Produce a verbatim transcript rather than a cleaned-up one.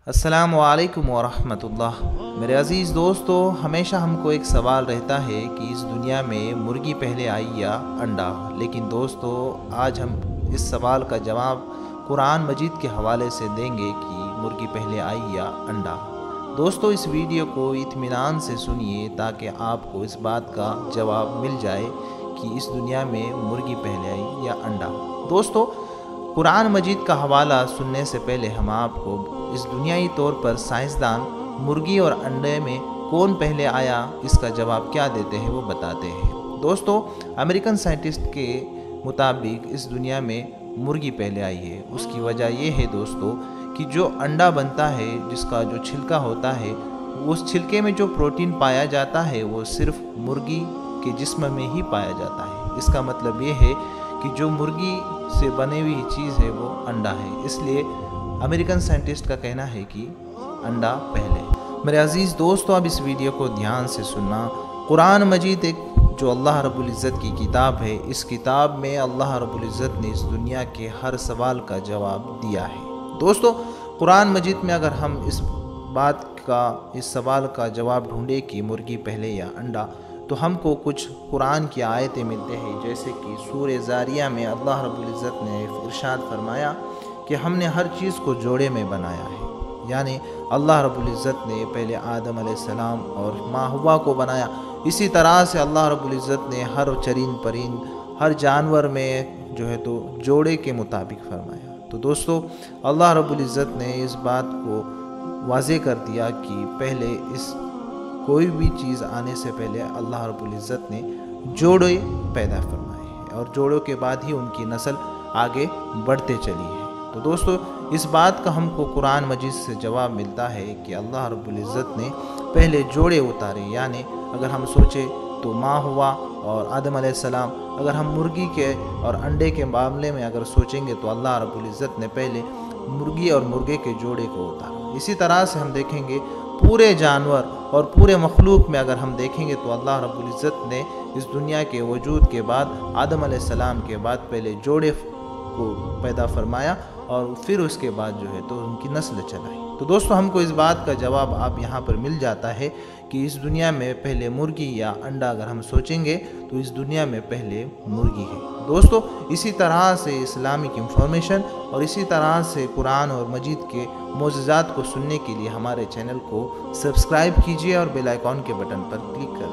السلام علیکم ورحمۃ اللہ۔ میرے عزیز دوستو، ہمیشہ ہم کو ایک سوال رہتا ہے کہ اس دنیا میں مرغی پہلے آئی یا انڈا، لیکن دوستو آج ہم اس سوال کا جواب قرآن مجید کے حوالے سے دیں گے کہ مرغی پہلے آئی یا انڈا۔ دوستو اس ویڈیو کو اطمینان سے سنیے تاکہ آپ کو اس بات کا جواب مل جائے کہ اس دنیا میں مرغی پہلے آئی یا انڈا۔ دوستو قرآن مجید کا حوالہ سننے سے پہلے ہم آپ کو اس دنیائی طور پر سائنسدان مرغی اور انڈے میں کون پہلے آیا اس کا جواب کیا دیتے ہیں وہ بتاتے ہیں۔ دوستو امریکن سائنٹسٹ کے مطابق اس دنیا میں مرغی پہلے آئی ہے۔ اس کی وجہ یہ ہے دوستو کہ جو انڈا بنتا ہے، جس کا جو چھلکا ہوتا ہے، اس چھلکے میں جو پروٹین پایا جاتا ہے وہ صرف مرغی کے جسم میں ہی پایا جاتا ہے۔ اس کا مطلب یہ ہے کہ جو مرغی سے بنی ہوئی چیز ہے وہ انڈا ہے، اس لیے امریکن سائنٹسٹ کا کہنا ہے کہ انڈا پہلے۔ میرے عزیز دوستو اب اس ویڈیو کو دھیان سے سننا۔ قرآن مجید ایک جو اللہ رب العزت کی کتاب ہے، اس کتاب میں اللہ رب العزت نے اس دنیا کے ہر سوال کا جواب دیا ہے۔ دوستو قرآن مجید میں اگر ہم اس بات کا اس سوال کا جواب ڈھونڈے کہ مرغی پہلے یا انڈا، تو ہم کو کچھ قرآن کی آیتیں ملتے ہیں، جیسے کہ سورہ زاریہ میں اللہ رب العزت نے ارشاد فرمایا کہ ہم نے ہر چیز کو جوڑے میں بنایا ہے، یعنی اللہ رب العزت نے پہلے آدم علیہ السلام اور ماں ہوا کو بنایا، اسی طرح سے اللہ رب العزت نے ہر چرند پرند ہر جانور میں جو ہے تو جوڑے کے مطابق فرمایا۔ تو دوستو اللہ رب العزت نے اس بات کو واضح کر دیا کہ پہلے اس کوئی بھی چیز آنے سے پہلے اللہ رب العزت نے جوڑے پیدا فرمائے ہیں، اور جوڑوں کے بعد ہی ان کی نسل آگے بڑھتے چلی ہے۔ تو دوستو اس بات کا ہم کو قرآن مجید سے جواب ملتا ہے کہ اللہ رب العزت نے پہلے جوڑے اتارے، یعنی اگر ہم سوچیں تو ماں ہوا اور آدم علیہ السلام، اگر ہم مرغی کے اور انڈے کے معاملے میں اگر سوچیں گے تو اللہ رب العزت نے پہلے مرغی اور مرغے کے جوڑے کو اتارا۔ اسی طرح سے ہم دیکھیں گے پورے جانور اور پورے مخلوق میں اگر ہم دیکھیں گے تو اللہ رب العزت نے اس دنیا کے وجود کے بعد آدم علیہ السلام کے بعد پہلے جوڑے کو پیدا فرمایا اور پھر اس کے بعد جو ہے تو ان کی نسل چلائی۔ تو دوستو ہم کو اس بات کا جواب آپ یہاں پر مل جاتا ہے کہ اس دنیا میں پہلے مرغی یا انڈا اگر ہم سوچیں گے تو اس دنیا میں پہلے مرغی ہے۔ دوستو اسی طرح سے اسلامک انفارمیشن اور اسی طرح سے قرآن اور مجید کے معجزات کو سننے کے لیے ہمارے چینل کو سبسکرائب کیجیے اور بیل آئیکن کے بٹن پر کلک کر